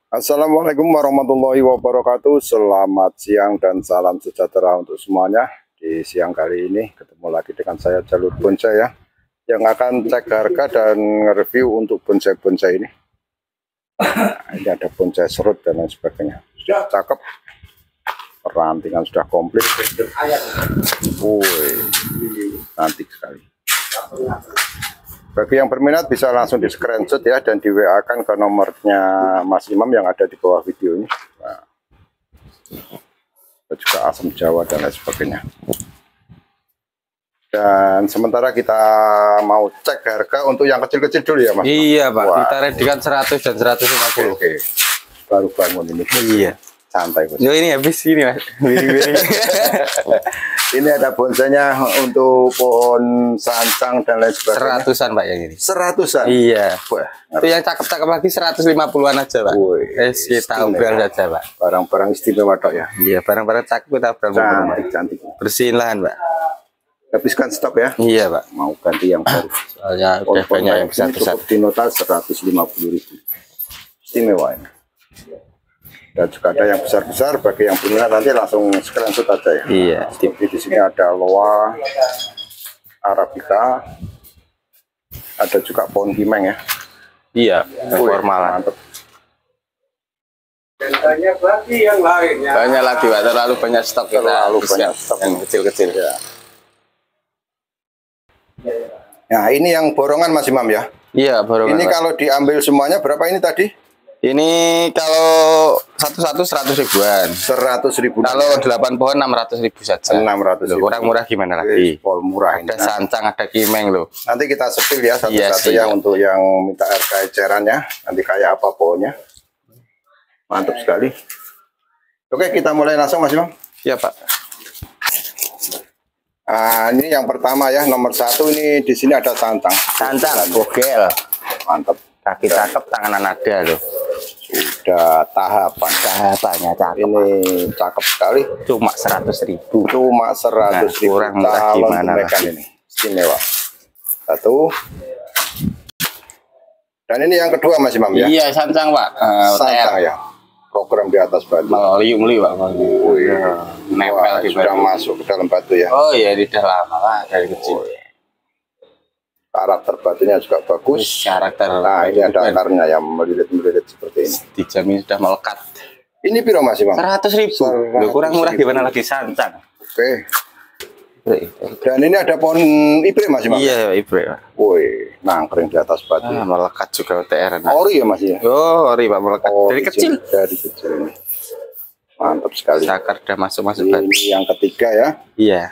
Assalamualaikum warahmatullahi wabarakatuh. Selamat siang dan salam sejahtera untuk semuanya. Di siang kali ini ketemu lagi dengan saya Jalur Bonsai ya, yang akan cek harga dan review untuk bonsai-bonsai ini. Nah, ini ada bonsai serut dan lain sebagainya. Sudah cakep, perantingan sudah komplit. Woi, cantik sekali. Bagi yang berminat bisa langsung di screenshot ya dan di WA kan ke nomornya Mas Imam yang ada di bawah video ini. Nah, juga asam Jawa dan lain sebagainya. Dan sementara kita mau cek harga untuk yang kecil-kecil dulu ya Mas. Iya Pak. Wah. Kita readikan 100 dan 150. Oke. Baru bangun ini. Iya. Santai Bos. Yo ini habis ini Mas. Ini ada bonsainya untuk pohon sancang dan lain sebagainya. Seratusan Pak yang ini. Seratusan? Iya. Wah, itu yang cakep-cakep lagi 150-an aja Pak. Kita obral saja Pak. Barang-barang istimewa Dok ya. Iya, barang-barang cakep kita obral. Cantik. Bersihin lahan Pak. Habiskan stok ya? Iya Pak. Mau ganti yang baru. Soalnya udah banyak yang besar-besar. Di nota 150.000. Istimewa ini. Dan juga ada yang besar-besar, bagi yang berminat nanti langsung screenshot aja ya. Iya. Seperti di sini ada Loa Arabica, ada juga pohon himeng ya. Iya. Formal. Mantap. Dan banyak lagi yang lainnya. Banyak lagi Pak, terlalu banyak stok kita. Terlalu banyak stok yang kecil-kecil ya. Nah ini yang borongan Mas Imam ya. Iya borongan. Ini Mas, kalau diambil semuanya berapa ini tadi? Ini kalau satu-satu 100 ribuan. 100 ribu. Kalau 8 pohon 600 ribu saja. 600 ribu. Kurang murah gimana lagi? Pol murah ini. Ada sancang, ada kimeng loh. Nanti kita sepil ya satu-satu ya untuk yang minta harga ecerannya. Nanti kayak apa pohonnya. Mantap sekali. Oke kita mulai langsung Mas Imam. Iya Pak. Nah, ini yang pertama ya, nomor 1 ini di sini ada sancang. Sancang, bogel. Mantap. Kaki cakep, tangan ada loh. Sudah tahapannya cakep. Ini cakep sekali. Cuma 100 ribu. Cuma 100 ribu. Kurang murah gimana ini? Istimewa. Satu. Dan ini yang kedua Mas Imam ya? Iya, sancang Pak. Sancang ya. Program di atas batu. Meliung Pak. Nempel di batu. Sudah masuk ke dalam batu ya? Oh iya, sudah lama Pak, dari kecil. Karakter batunya juga bagus. Karakter. Nah ini ada akarnya yang melilit-melilit seperti ini. Dijamin sudah melekat. Ini piro Mas Imam? 100 ribu. Kurang murah gimana lagi sancang. Oke. Dan ini ada pohon ibre Mas Imam? Iya ibre. Woi, nangkring di atas batu. Melekat juga UTR. Ori ya Mas ya? Oh ori Pak, melekat. Dari kecil. Dari kecil ini. Mantap sekali. Sakar udah masuk-masuk batu. Ini yang ketiga ya? Iya.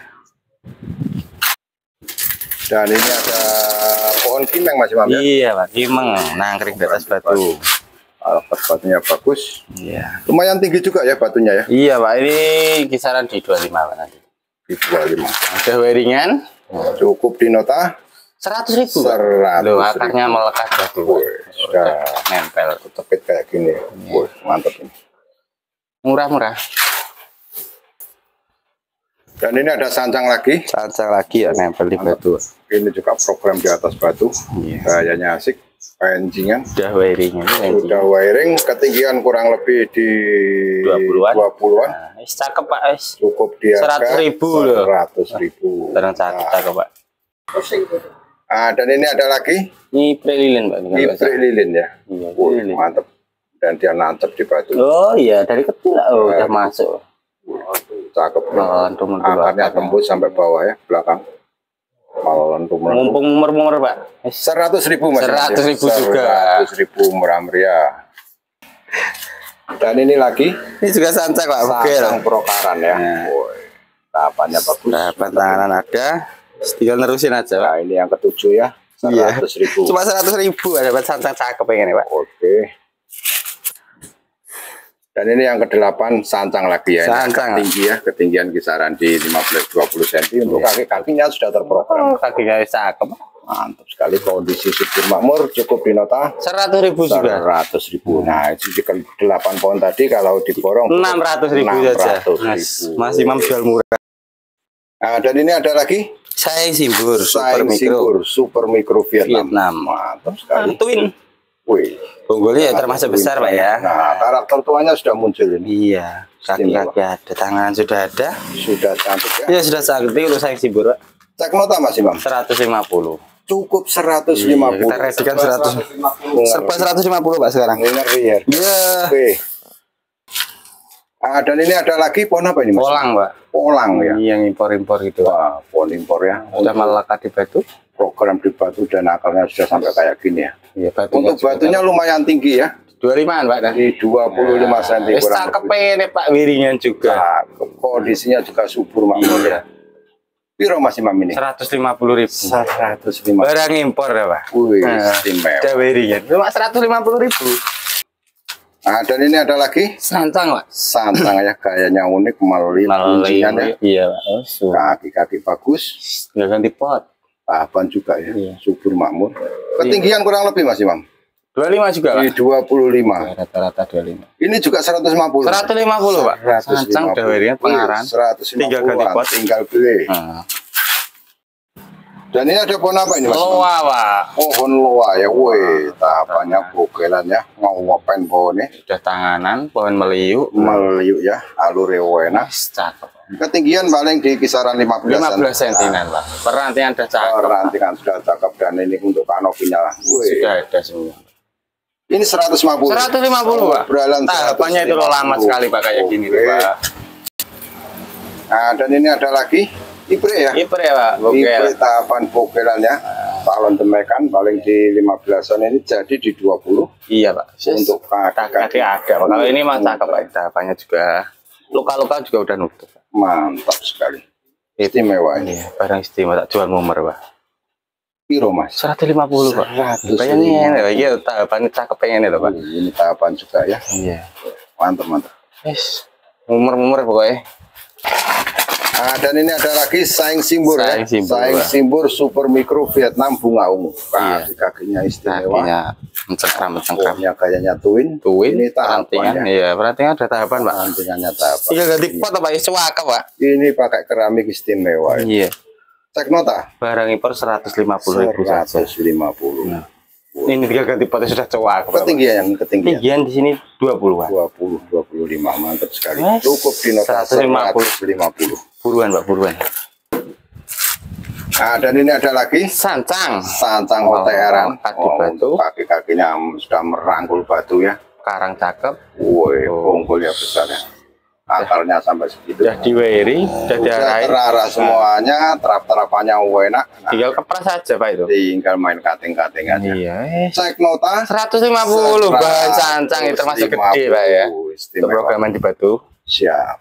Dan ini ada pohon kimeng Mas Imam ya? Iya Pak, kimeng nangkring di atas batu. Alat batunya bagus. Iya. Lumayan tinggi juga ya batunya ya? Iya Pak, ini kisaran di 25 Pak nanti. Di 25. Ada wiringan. Cukup di nota 100 ribu. 100 loh, akarnya melekat batu. Sudah nempel. Tepit kayak gini. Wih, mantap ini. Murah-murah. Dan ini ada sancang lagi. Sancang lagi ya nempel di batu. Ini juga program di atas batu. Kayaknya asik. Pancingan. Udah wiring ini. Udah wiring. Ketinggian kurang lebih di 20-an. Nah, cakep Pak. Cukup di harga 100 ribu loh. 100 ribu. Terang cakep Pak. Ah, dan ini ada lagi. Ibre lilin Pak. Ibre lilin ya. Iya, mantap. Dan dia nancep di batu. Oh iya dari kecil lah. Oh, udah masuk. Cakep. Akarnya tembus sampai bawah ya belakang. Mumpung murmur Pak. 100 ribu Mas. 100 ribu juga. 100 ribu murah meriah. Dan ini lagi. Ini juga sancang Pak. Sancang prokaran ya. Tahapannya bagus. Tahapan tangan ada. Tinggal nerusin aja Pak. Nah ini yang ketujuh ya. 100 ribu. Cuma 100 ribu ada sancang cakep pengen Pak. Oke. Dan ini yang ke-8 sancang lagi ya. Sancang tinggi ya, ketinggian kisaran di 15-20 cm. Untuk kaki-kakinya sudah terprogram. Kakinya cakep. Mantap sekali, kondisi subur makmur, cukup di nota 100 ribu juga. 100 ribu. Nah, itu 8 pohon tadi kalau diborong 600 ribu saja. Mas Imam jual murah. Nah, dan ini ada lagi Saing Simbur, super mikro Vietnam. Mantap sekali. Twin. Wih, bonggolnya ya termasuk besar Pak ya. Nah, karakter tuanya sudah muncul ini. Iya, kaki-kaki ada, tangan sudah ada. Sudah cantik ya. Iya, sudah cantik untuk saya Simbur Pak. Cek nota Mas Imam. 150. Cukup 150. Iya, kita redikan 150. Serba 150 Pak sekarang. Ngeri ya. Iya. Oke. Dan ini ada lagi pohon apa ini Mas? Polang Pak. Polang ya. Iya, yang impor-impor gitu. Wah, pohon impor ya. Udah melekat di batu. Program di batu dan akarnya sudah sampai kayak gini ya. Iya, untuk batunya lumayan tinggi ya. 25-an Pak. Dari 25 cm kurang. Cakep ini Pak, wiringan juga. Nah, kondisinya juga subur Mak. Iya. Piro Mas Imam ini? 150.000. 150. Barang impor ya Pak. Wih, istimewa. Ada wiringan. Cuma 150.000. Nah, dan ini ada lagi Sancang Pak. Sancang ya, gayanya unik, kuncinya ya. Iya Pak. Oh, kaki-kaki bagus. Nggak ganti pot. Tahapan juga ya, iya. Subur makmur. Ketinggian kurang lebih Mas Imam? 25 juga Pak? 25. Rata-rata 25. Ini juga 150? 150 Pak. Sancang udah wiringan pengaran. 150 tinggal ganti pot. Tinggal beli. Dan ini ada pohon apa ini Mas? Loa Pak. Pohon loa ya, woi, tahapannya bogelannya, ngawapen pohonnya. Sudah tanganan, pohon meliuk. Meliuk ya, alur enak. Cakep. Ketinggian paling di kisaran 15 cm Pak. Perantingan sudah cakep. Perantingan sudah cakep dan ini untuk kanopinya lah. Sudah ada semua. Ini 150. 150 Pak. Tahapannya itu lama sekali Pak kayak gini Pak. Nah, dan ini ada lagi Ipre ya? Ipre ya Pak. Ipre tahapan bogelannya. Talon demekan paling di 15-an ini jadi di 20. Iya Pak. Untuk kaki ada Pak. Kalau ini mah cakep Pak. Tahapannya juga luka-luka juga udah nutup. Mantap sekali. Istimewa ini. Iya, barang istimewa tak jual mumer Pak. Piro Mas? 150 Pak. Bayangin ya, tahapannya cakep pengen itu Pak. Ini tahapan juga ya. Iya. Mantap. Yes. Mumer pokoknya. Nah, dan ini ada lagi Saing Simbur ya. Saing Simbur Super Mikro Vietnam bunga ungu. Kakinya istimewa. Kakinya mencengkram. Pohonnya gayanya twin. Ini tahapan. Iya, perantingan ada tahapan Pak. Perantingannya tahapan. Iya, ganti pot Pak. Cakep Pak. Ini pakai keramik istimewa. Iya. Cek nota. Barang impor 150.000 saja. 150. Ini tiga ganti potnya sudah cakep. Ketinggian di sini 20 Pak. 25 mantap sekali. Cukup di nota 150. Buruan Pak, buruan. Nah, dan ini ada lagi Sancang OTR-an. Batu. Kaki-kakinya sudah merangkul batu ya. Karang cakep. Woi, bonggolnya besar ya. Akarnya sampai segitu. Sudah diwearing, sudah diarahin. Terarah semuanya, terap-terapannya enak. Tinggal kepras saja Pak itu. Tinggal main kating-kating aja. Iya. Cek nota 150 bahan Sancang itu termasuk gede Pak ya. Untuk programan di batu. Siap.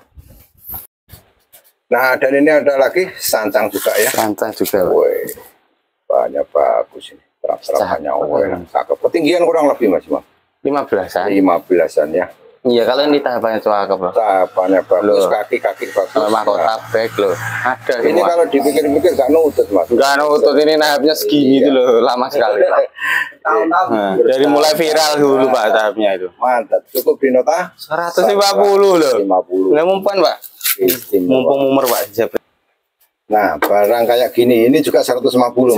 Nah, dan ini ada lagi Sancang juga ya. Sancang juga. Woi, banyak bagus ini. Terap-terapannya enak. Cakep. Ketinggian kurang lebih Mas Imam? 15-an. 15-an ya. Iya, kalau ini tahapannya cakep loh. Tahapannya bagus, kaki-kaki bagus. Kalau mahkota bag loh. Ada ini semua. Kalau dipikir-pikir gak nutut Mas. Gak nutut, ini tahapnya segini itu loh, lama sekali Pak. Dari mulai viral dulu Pak tahapnya itu. Mantap, cukup di nota 150 loh. 50. Nggak mumpan Pak. Mumpung mumer Pak. Nah, barang kayak gini ini juga 150. 150.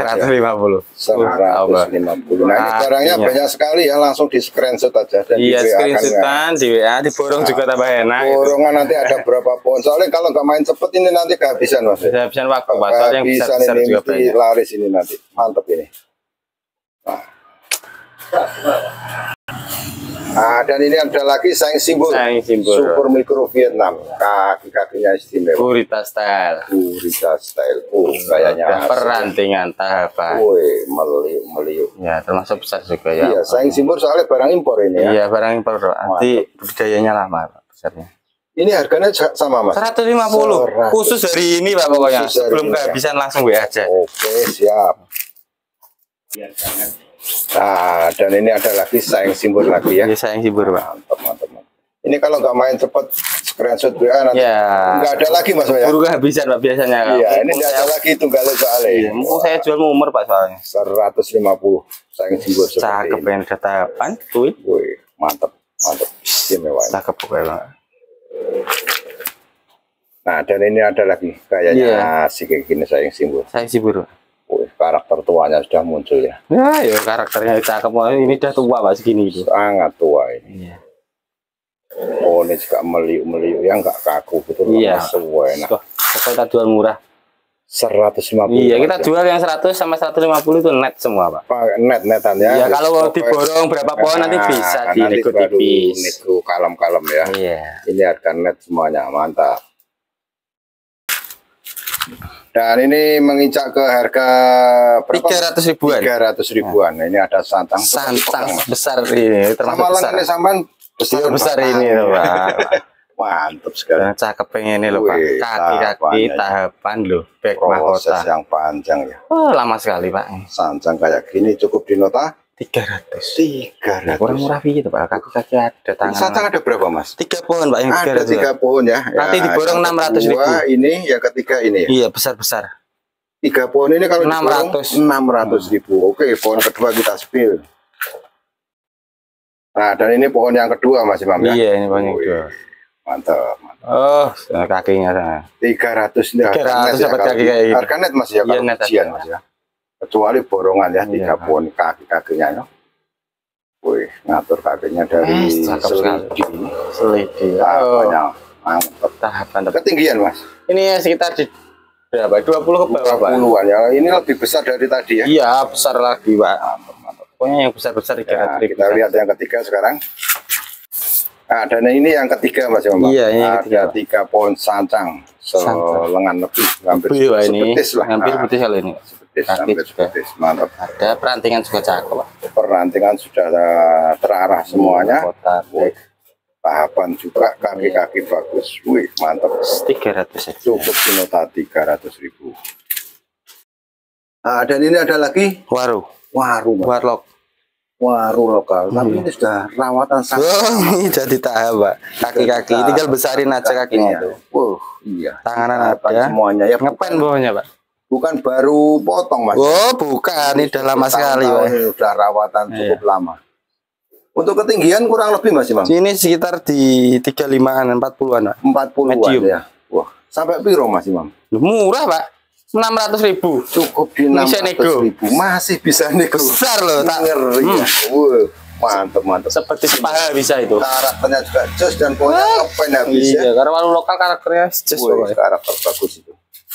Nah, ini barangnya banyak sekali ya, langsung di screenshot aja. Dan iya, screenshotan di WA, diborong juga tambah enak. Borongan nanti ada berapa pohon. Soalnya kalau nggak main cepet ini nanti kehabisan Mas. Kehabisan waktu Pak. Soalnya yang besar ini juga banyak. Laris ini nanti. Mantap ini. Nah, dan ini ada lagi Saing Simbur. Super Mikro Vietnam. Kaki-kakinya istimewa. Gurita style. Kayaknya perantingan tahapan. Woi, meliuk. Ya, termasuk besar juga ya. Iya, Saing Simbur soalnya barang impor ini ya. Iya, barang impor. Nanti budidayanya lama Pak, besarnya. Ini harganya sama Mas? 150. Khusus hari ini Pak pokoknya. Sebelum kehabisan langsung WA aja. Oke, siap. Nah, dan ini ada lagi Saing Simbur lagi ya. Ini Saing Simbur Pak. Mantap. Ini kalau nggak main cepet screenshot WA nanti nggak ada lagi Mas ya. Buru kehabisan Pak biasanya. Iya, ini nggak ada lagi tunggal soalnya. Iya, saya jual mumer Pak soalnya. 150 Saing Simbur seperti cakep yang datapan, tuh. Wih, mantap. Istimewa. Cakep pokoknya. Nah, dan ini ada lagi kayaknya si kayak gini Saing Simbur. Saing Simbur. Wih, karakter tuanya sudah muncul ya. Ya, karakternya cakep. Ini udah tua Pak segini itu. Sangat tua ini. Iya. Oh, ini juga meliuk-meliuk ya, nggak kaku betul. Iya. Sesuai. Nah, kita jual murah. 150. Iya, kita jual yang 100 sampai 150 itu net semua, Pak. Netan ya. Iya, kalau diborong berapa pohon nanti bisa dinego tipis. Nego kalem-kalem ya. Iya. Ini harga net semuanya, mantap. Dan ini menginjak ke harga berapa? 300 ribuan. 300 ribuan. Nah, ini ada santang. Santang besar ini, termasuk besar. Ini sampan besar ini loh, Pak. Mantap sekali. Yang cakep pengen ini loh, Pak. Kaki-kaki tahapan loh, back mahkota. Proses yang panjang ya. Oh, lama sekali, Pak. Sanjang kayak gini cukup di nota 300. 300. Kurang murah gitu, Pak. Kaki-kaki ada, tangan. Sanjang ada berapa, Mas? 3 pohon, Pak, yang 300. Ada 3 pohon ya. Nanti diborong 600 ribu. Ini yang ketiga ini ya. Iya, besar-besar. 3 pohon ini kalau 600. 600 ribu. Oke, pohon kedua kita spill. Nah, dan ini pohon yang kedua, Mas Imam ya. Iya, ini pohon yang kedua. Mantap. Oh, kakinya sana. 300 ini 300 dapat kaki kayak gitu. Harga net Mas ya, kalau net ujian Mas ya. Kecuali borongan ya, 3 pohon kaki-kakinya ya. Wih, ngatur kakinya dari selidi. Tahapannya mantap. Tahapan. Ketinggian Mas? Ini sekitar di berapa? 20 ke bawah, Pak. 20-an ya. Ini lebih besar dari tadi ya. Iya, besar lagi, Pak. Mantap. Pokoknya yang besar-besar 300 ribu. Kita lihat yang ketiga sekarang. Nah, dan ini yang ketiga Mas Imam. Iya, ini yang ada 3 pohon sancang selengan lebih, hampir sebetis lah. Hampir sebetis kali ini. Hampir sebetis, mantap. Ada perantingan juga cakep, Pak. Perantingan sudah terarah semuanya. Tahapan juga, kaki-kaki bagus. Wih, mantap. 300 saja. Cukup di nota 300 ribu. Nah, dan ini ada lagi warlock. Waru lokal, tapi ini sudah rawatan sangat. Oh, ini jadi tahap, Pak. Kaki-kaki tinggal besarin aja kakinya itu. Iya. Tanganan ada. Semuanya ya. Ngepen bawahnya, Pak. Bukan baru potong, Mas. Oh, bukan. Ini udah lama sekali, Pak. Ini sudah rawatan cukup lama. Untuk ketinggian kurang lebih, Mas Imam? Sini sekitar di 35-an, 40-an, Pak. 40-an ya. Wah, sampai piro, Mas Imam? Murah, Pak. 600 ribu. Cukup di 600 ribu. Masih bisa nego. Besar loh, tak ngeri ya. Mantap. Seperti sepaha bisa itu. Karakternya juga jos dan pokoknya ngepen habis ya. Iya, karena walu lokal karakternya jos. Karakter bagus itu.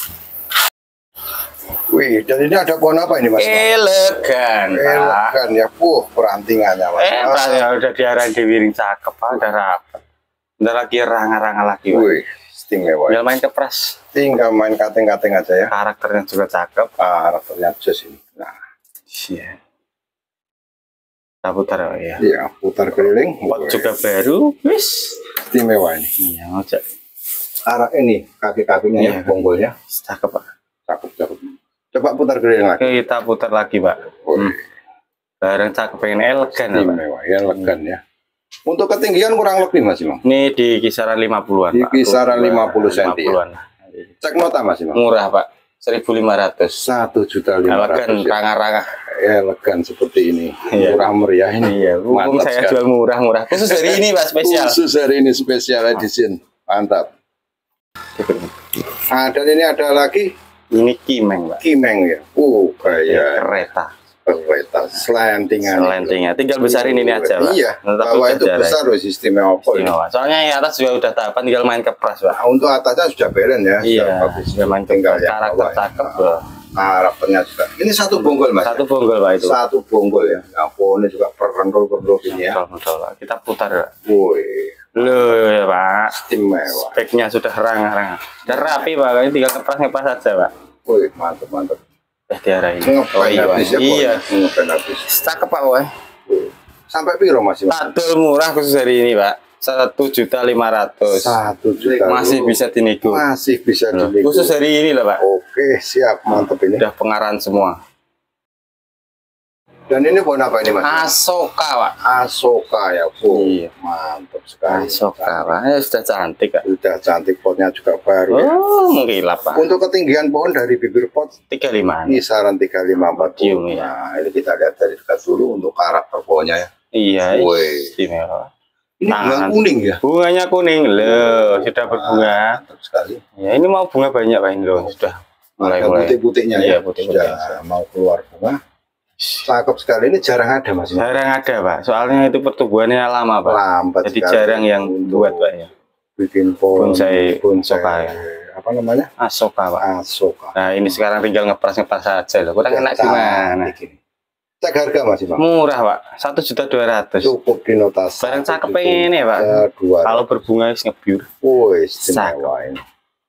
Wih, dan ini ada pohon apa ini Mas? Elegan ya. Perantingannya Mas. Udah diarahin di wiring cakep, udah rapat. Udah lagi ranga-ranga lagi. Wih, istimewa. Tinggal main kepres. Tinggal main kating-kating aja ya. Karakternya juga cakep. Karakternya jos ini. Nah, iya. Kita putar ya. Iya, putar keliling. Pot juga baru, wis. Istimewa ini. Iya, ngajak. Arah ini kaki-kakinya ya, bonggolnya. Cakep, Pak. Cakep. Coba putar keliling lagi. Kita putar lagi, Pak. Barang cakep, pengen elegan. Istimewa, ya elegan ya. Untuk ketinggian kurang lebih Mas Imam? Ini di kisaran 50-an. Di kisaran 50 cm. Cek nota Mas Imam. Murah, Pak. 1.500. 1.500.000. Elegan, ranga-ranga. Elegan seperti ini. Murah meriah ini. Iya, saya jual murah-murah. Khusus hari ini, Pak, spesial. Khusus hari ini spesial edition. Mantap. Nah, dan ini ada lagi. Ini kimeng, Pak. Kimeng ya. Kayak kereta. Selentingan. Tinggal besarin ini aja, Pak. Iya. Bawah itu besar loh sistemnya apa ini. Soalnya yang atas juga udah tahapan, tinggal main kepres, Pak. Nah, untuk atasnya sudah beren ya. Iya. Sudah main tinggal karakter cakep, Pak. Karakternya juga. Ini satu bonggol Mas. Satu bonggol, Pak, itu. Satu bonggol ya. Nah, pohonnya juga perendol ini ya. Betul, Pak. Kita putar, Pak. Wih. Loh ya, Pak. Istimewa. Speknya sudah ranga-ranga. Sudah rapi, Pak. Ini tinggal ngepres aja, Pak. Wih, mantap. Diarahin. Iya. Cakep, Pak, woy. Sampai piro Mas? Padahal murah khusus hari ini, Pak. 1.500.000. 1 juta. Masih bisa dinego. Masih bisa dinego. Khusus hari ini lah, Pak. Oke, siap. Mantap ini. Udah pengarahan semua. Dan ini pohon apa ini Mas? Asoka, Pak. Asoka ya, Iya. Mantap sekali. Asoka, Pak. Sudah cantik, Pak. Sudah cantik, potnya juga baru ya. Mengkilap, Pak. Untuk ketinggian pohon dari bibir pot 35. kisaran 35-40. Ya. Nah, ini kita lihat dari dekat dulu untuk karakter pohonnya ya. Iya, istimewa. Ini bunga kuning ya? Bunganya kuning, loh. Sudah berbunga. Mantap sekali. Ya, ini mau bunga banyak, Pak. Loh, sudah Mulai putih-putihnya ya, sudah mau keluar bunga. Cakep sekali, ini jarang ada Mas. Jarang ada Pak, soalnya itu pertumbuhannya lama Pak. Lambat jadi sekali. Jarang yang buat Pak ya. Bikin bonsai ya. Apa namanya? Asoka Pak. Asoka. Nah ini sekarang tinggal ngepras saja loh. Kurang enak gimana? Cek harga Mas Imam. Murah Pak, 1.200.000. Cukup di notasi. Barang cakep pengen ya Pak. Kalau berbunga ngebiur. Istimewa ini.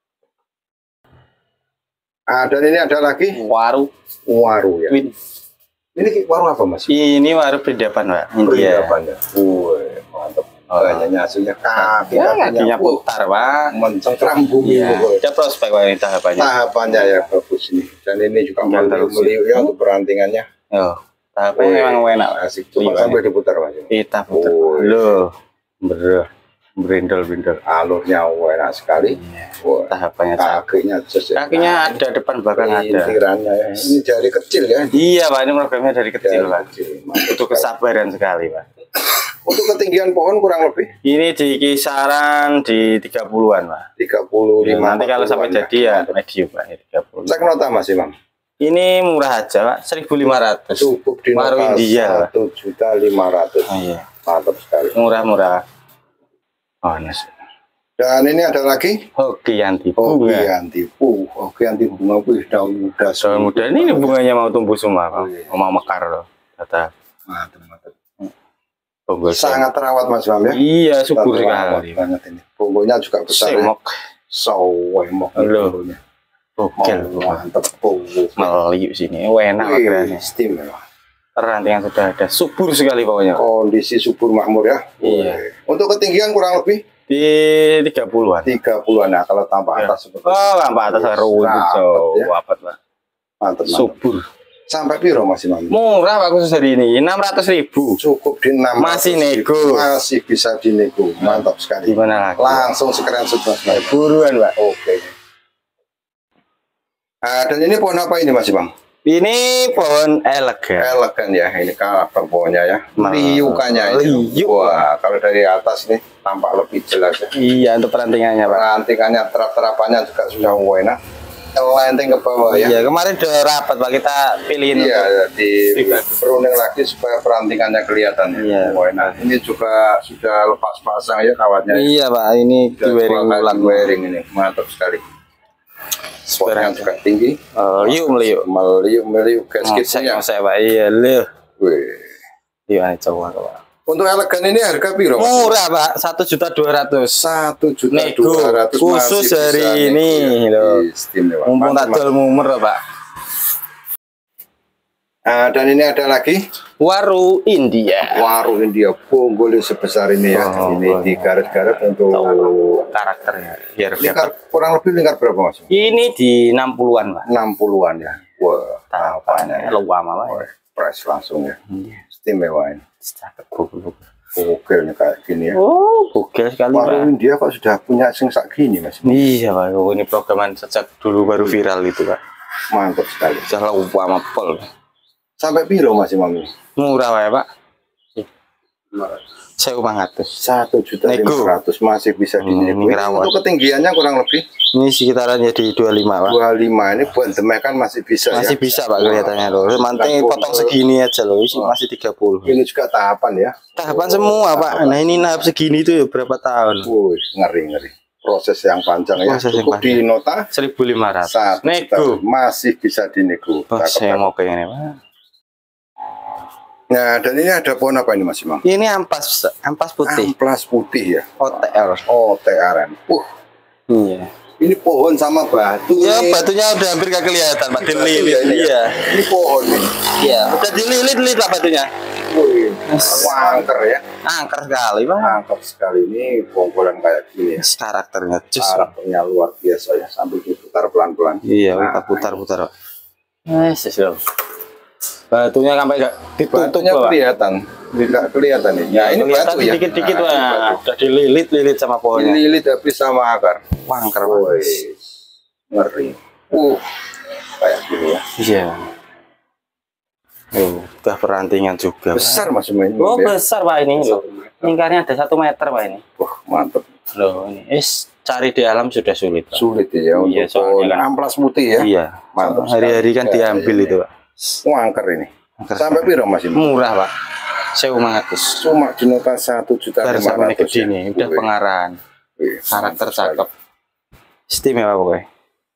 Dan ini ada lagi waru ya. Ini waru apa Mas? Ini waru Perindapan Pak. Perindapan ya. Mantap. Kayaknya hasilnya kakinya putar Pak. Mencengkram bumi. Ada prospek Pak ini tahapannya. Tahapannya ya bagus ini. Dan ini juga meliuk ya untuk perantingannya. Tahapannya memang enak. Asik. Coba sampai diputar Mas. Kita putar. Loh. Berindel-bindel. Alurnya enak sekali. Tahapannya kakinya ada, depan belakang ada. Ini jari kecil ya. Iya Pak, ini programnya dari kecil Pak. Itu kesabaran sekali Pak. Untuk ketinggian pohon kurang lebih? Ini di kisaran di 30-an Pak. 35. Nanti kalau sampai jadi ya medium Pak, 30. Cek nota Mas Imam. Ini murah aja Pak, 1.500. Cukup di waru India 1.500.000. Iya. Mantap sekali. Murah. Dan ini ada lagi Hoki anti bunga. Daun muda. Ini bunganya mau tumbuh semua Pak. Mau mekar loh. Kata. Mantap. Sangat terawat Mas Imam ya. Iya, subur sekali. Banget ini. Bumbunya juga besar. Semok. Loh. Oke. Mantap. Meliuk sini. Enak akhirnya. Istimewa. Rantingan sudah ada. Subur sekali pokoknya. Kondisi subur makmur ya. Iya. Untuk ketinggian kurang lebih di 30-an. 30-an. Nah, kalau tambah atas seperti tambah atas rapat Pak. Mantap. Subur. Sampai piro Mas Imam? Murah Pak khusus hari ini, 600.000. Cukup di 600. Masih nego. Masih bisa dinego. Mantap sekali. Gimana lagi? Langsung sekeren Mas. Buruan Pak. Oke. Dan ini pohon apa ini Mas Imam? Ini pohon elegan. Elegan ya, ini karakter pohonnya ya. Liukannya ini. Wah, kalau dari atas nih tampak lebih jelas ya. Iya, untuk perantingannya Pak. Perantingannya, terap-terapannya juga sudah enak. Lenteng ke bawah ya. Iya, kemarin udah rapat Pak, kita pilihin. Iya, di beruning lagi supaya perantingannya kelihatan. Iya. Nah, ini juga sudah lepas pasang ya kawatnya. Iya Pak, ini di wearing ini mantap sekali. Spotnya juga tinggi. Meliuk gas-gasnya. Saya Pak, iya liu. Iya, coba. Untuk elegan ini harga piro? Murah Pak, 1.200.000. 1.200.000 khusus hari ini loh. Istimewa. Mumpung tak mumer Pak. Dan ini ada lagi waru India. Waru India bonggol sebesar ini ya. Ini digaret-garet untuk karakternya. Biar kurang lebih lingkar berapa Mas? Ini di 60-an Pak. 60-an ya. Wah, tahapannya luama Pak. Press langsung ya. Istimewa ini. Bogel kayak gini ya. Bogel sekali Waru India kok sudah punya sing sak gini Mas? Iya Pak, ini programan sejak dulu baru viral itu Pak. Mantap sekali. Sudah lupa pol. Sampai piro Mas Imam? Murah ya Pak. 1.500.000. 1.500.000 masih bisa dinego. Untuk ketinggiannya kurang lebih? Ini sekitarannya di 25 Pak. 25 ini buat demeh kan masih bisa. Masih bisa Pak kelihatannya loh. Mantai potong segini aja loh. Masih 30. Ini juga tahapan ya. Tahapan semua Pak. Nah ini tahap segini itu ya berapa tahun? Ngeri. Proses yang panjang ya. Cukup di nota 1.500. Nego. Masih bisa dinego. Saya mau kayak ini Pak. Nah, dan ini ada pohon apa ini Mas Imam? Ini ampas putih. Amplas putih ya. OTR. Iya. Ini pohon sama batu. Ya, batunya udah hampir gak kelihatan, Pak. Dililit. Iya. Ini pohon ini. Iya, udah dililit lah batunya. Angker ya. Angker sekali, Pak. Angker sekali ini bongkolan kayak gini ya. Karakternya Karakternya luar biasa ya, sambil diputar pelan-pelan. Iya, kita putar-putar. Batunya sampai gak ditutup kelihatan. Tidak kelihatan nih. Ya, ini batu ya. Dikit-dikit Pak. Udah dililit sama pohonnya. Dililit habis sama akar. Angker. Ngeri. Kayak gini ya. Iya. Udah perantingan juga. Besar Mas ini. Oh, besar Pak ini loh. Lingkarnya ada 1 meter Pak ini. Wah, mantap. Loh, ini cari di alam sudah sulit. Pak. Sulit ya. Iya, soalnya kan amplas putih ya. Iya. Mantap. Hari-hari kan diambil itu, Pak. Angker ini. Sampai piro Mas ini? Murah, Pak. 1.500. Cuma di nota 1.500.000 gede nih, udah pengarahan. Karakter cakep. Istimewa pokoknya.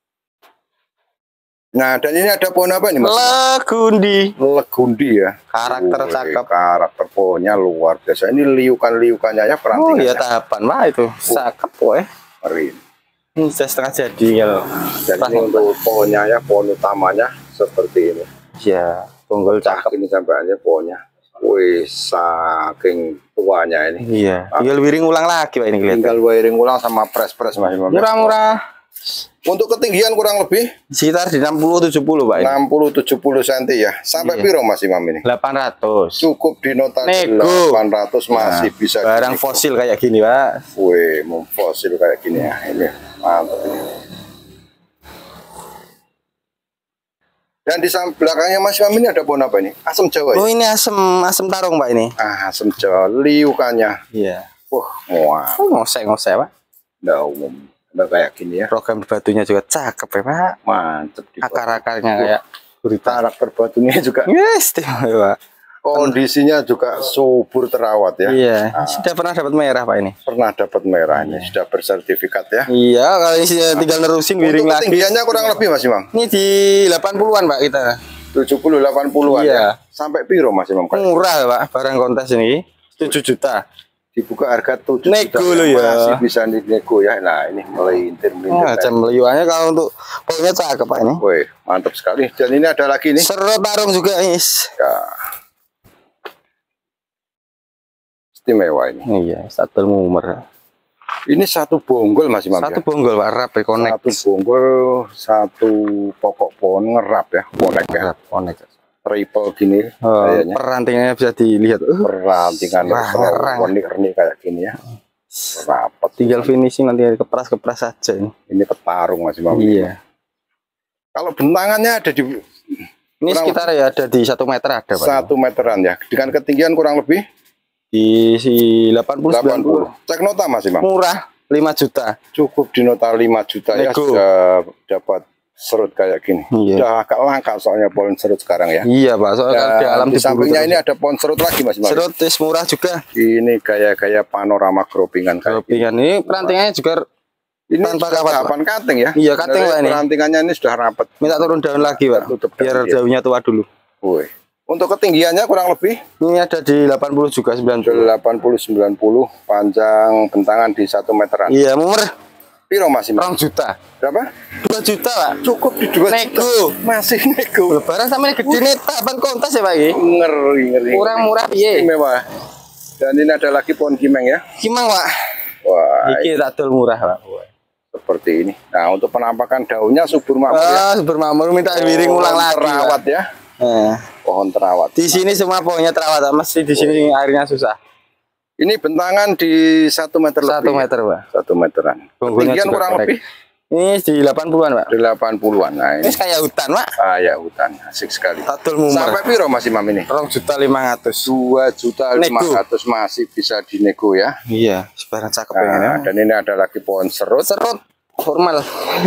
Nah, dan ini ada pohon apa nih Mas? Legundi. Legundi ya. Karakter cakep. Karakter pohonnya luar biasa. Ini liukan-liukannya ya perantingan. Oh iya, tahapan Pak itu. Cakep pokoknya. Keren. Ini sudah setengah jadi kalau. Dan ini untuk pohonnya ya, pohon utamanya seperti ini. Iya, bonggol cakep. Ini sampainya pohonnya. Wih, saking tuanya ini. Iya. Tinggal wiring ulang lagi Pak ini kelihatan. Tinggal wiring ulang sama press-press Mas. Murah-murah. Untuk ketinggian kurang lebih sekitar di 60-70 Pak ini. 60-70 cm ya. Sampai piro Mas Imam ini? 800. Cukup di nota Nego. 800 masih bisa. Barang fosil kayak gini Pak. Wih, fosil kayak gini ya. Ini mantap ini. Dan di belakangnya Mas Imam ini ada pohon apa ini? Asam Jawa ya? Oh ini asam tarung Pak ini. Asam Jawa, liukannya. Iya. Wah, ngosek-ngosek Pak. Nggak umum. Nggak kayak gini ya. Program batunya juga cakep ya Pak. Mantep. Akar-akarnya kayak karakter batunya juga. Yes, istimewa. Kondisinya juga subur terawat ya. Iya. Sudah pernah dapat merah Pak ini? Pernah dapat merah ini. Sudah bersertifikat ya. Iya, kalau ini tinggal nerusin wiring lagi. Ketinggiannya kurang lebih Mas Imam? Ini di 80-an Pak kita. 70-80-an iya. Ya. Sampai piro Mas Imam? Murah Pak, barang kontes ini 7 juta. Dibuka harga 7 nego juta. Lo ya. Masih bisa dinego ya. Nah, ini melintir. Macam liuannya kalau untuk pokoknya cakep Pak ini. Woi, mantap sekali. Dan ini ada lagi nih. Serut tarung juga Is. Ya. Istimewa ini. Iya, satu mumer. Ini satu bonggol Mas Imam. Satu bonggol Pak, rap connect. Satu bonggol, satu pokok pohon ngerap ya, konek ya. Connect. Triple gini kayaknya. Perantingannya bisa dilihat. Perantingan renik-renik kayak gini ya. Rapat. Tinggal finishing nanti kepras-kepras saja ini. Ini petarung Mas Imam. Iya. Kalau bentangannya ada di ini sekitar ya ada di 1 meter ada Pak. 1 meteran ya. Dengan ketinggian kurang lebih di 80-90. Cek nota Mas Imam. Murah 5 juta. Cukup di nota 5 juta ya sudah dapat serut kayak gini. Iya. Udah agak langka soalnya pohon serut sekarang ya. Iya Pak, soalnya di alam di sampingnya ini ada pohon serut lagi Mas Imam. Serut murah juga. Ini gaya-gaya panorama gropingan kayak gropingan ini perantingannya juga ini tanpa kapan kating ya. Iya, kating Pak ini. Perantingannya ini sudah rapat. Minta turun daun lagi Pak. Biar daunnya tua dulu. Woi. Untuk ketinggiannya kurang lebih ini ada di 80 juga 90. 80-90 panjang bentangan di 1 meteran. Iya, murah. Piro masih? 2 juta. Berapa? 2 juta Pak. Cukup di 2 nego. Masih nego. Lebaran sama ini gede nih tahapan kontes ya Pak ini. Ngeri. Kurang murah piye? Mewah. Dan ini ada lagi pohon kimeng ya. Kimeng Pak. Wah. Iki tak dol murah Pak. Seperti ini. Nah, untuk penampakan daunnya subur makmur ya. Subur makmur minta wiring ulang lagi. Terawat ya. Pohon terawat. Di sini semua pohonnya terawat, mesti di sini airnya susah. Ini bentangan di 1 meter lebih. 1 meter, Pak. 1 meteran. Ketinggian kurang lebih. Ini di 80-an, Pak. Di 80-an. Nah, ini kayak hutan, Pak. Kayak hutan. Asik sekali. Tatul sampai piro Mas Imam ini? 2.500.000. 2.500.000 masih bisa dinego ya. Iya, sebarang cakep ya. Dan ini ada lagi pohon serut. Serut formal.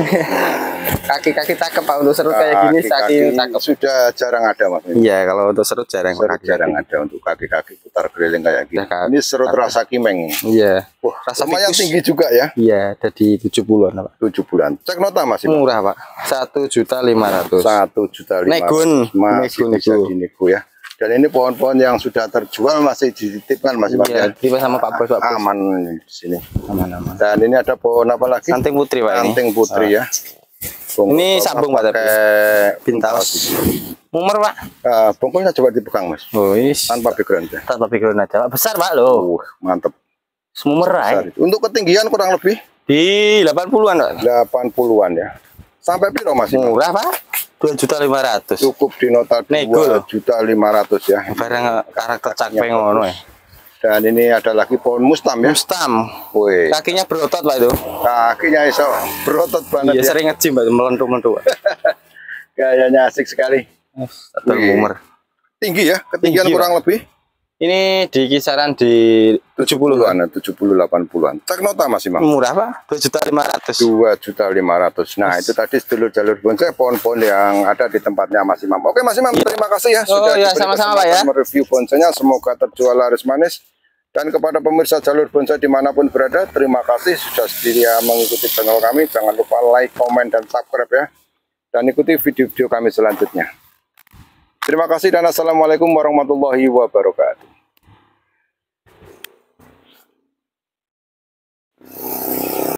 Kaki-kaki cakep Pak, untuk serut kayak gini kaki cakep. Sudah jarang ada Mas. Iya, kalau untuk serut jarang. Jarang ada untuk kaki-kaki putar keliling kayak gini. Ini serut rasa kimeng. Iya. Wah, rasa lumayan tinggi juga ya. Iya, ada di 70-an Pak. 70-an. Cek nota Mas. Murah Pak. 1.500.000. 1.500.000. Masih bisa dinego ya. Dan ini pohon-pohon yang sudah terjual masih dititipkan Mas Imam. Iya, tiba sama Pak Bos. Aman di sini. Aman-aman. Dan ini ada pohon apa lagi? Anting putri Pak ini. Anting putri ya. Ini sabung Pak tapi pintaus. Mumer Pak. Bongkolnya coba dipegang Mas. Tanpa background ya. Tanpa background aja Pak. Besar Pak loh. Mantap. Semumer Untuk ketinggian kurang lebih di 80-an Pak. 80-an ya. Sampai piro Mas? Murah Pak. 2.500.000. Cukup di nota 2.500.000 ya. Barang karakter cakep ngono ya. Dan ini ada lagi pohon mustam ya. Mustam. Woi. Kakinya berotot Pak itu. Kakinya iso berotot banget. Iya, ya. Sering ngejim Pak, melentur-melentur. Gayanya asik sekali. Mumer. tinggi ya, ketinggian tinggi, kurang lebih. Ini di kisaran di 70-an, 70-80-an. Teknota masih Mam. Murah Pak, 2.500.000. 2.500.000. Nah, itu tadi sedulur jalur bonsai pohon-pohon yang ada di tempatnya Mas Imam. Oke Mas Imam, terima kasih ya sudah sama-sama Pak ya. mereview bonsainya. Semoga terjual laris manis. Dan kepada pemirsa jalur bonsai dimanapun berada, terima kasih sudah setia mengikuti channel kami. Jangan lupa like, komen, dan subscribe ya. Dan ikuti video-video kami selanjutnya. Terima kasih dan assalamualaikum warahmatullahi wabarakatuh.